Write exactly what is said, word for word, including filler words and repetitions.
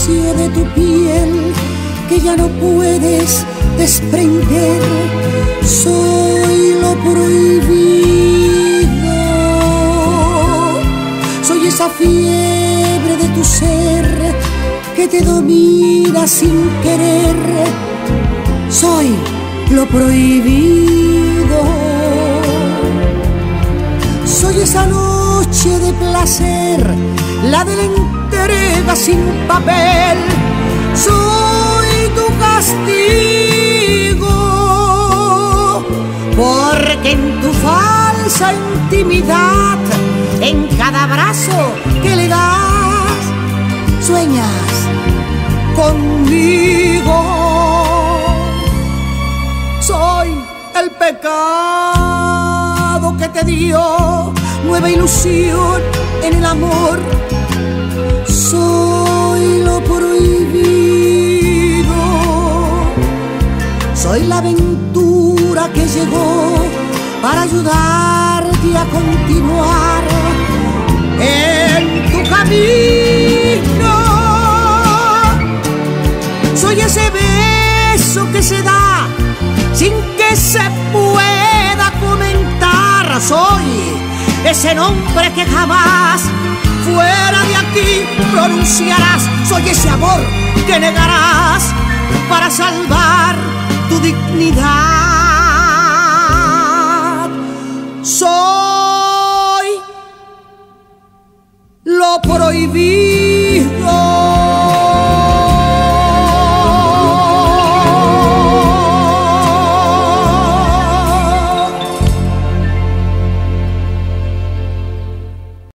vicio de tu piel que ya no puedes desprender. Soy lo prohibido, soy esa fiebre de tu ser que te domina sin querer. Soy lo prohibido, soy esa noche de placer, la de la entrega sin papel. Soy tu castigo, porque en tu falsa intimidad, en cada abrazo que le das, sueñas conmigo. Soy el pecado que te dio nueva ilusión en el amor. Soy lo prohibido, soy la aventura que llegó para ayudarte a continuar en tu camino. Soy ese beso que se da sin que se pueda comentar. Soy ese nombre que jamás fuera de aquí pronunciarás. Soy ese amor que negarás para salvar tu dignidad. Soy lo prohibido.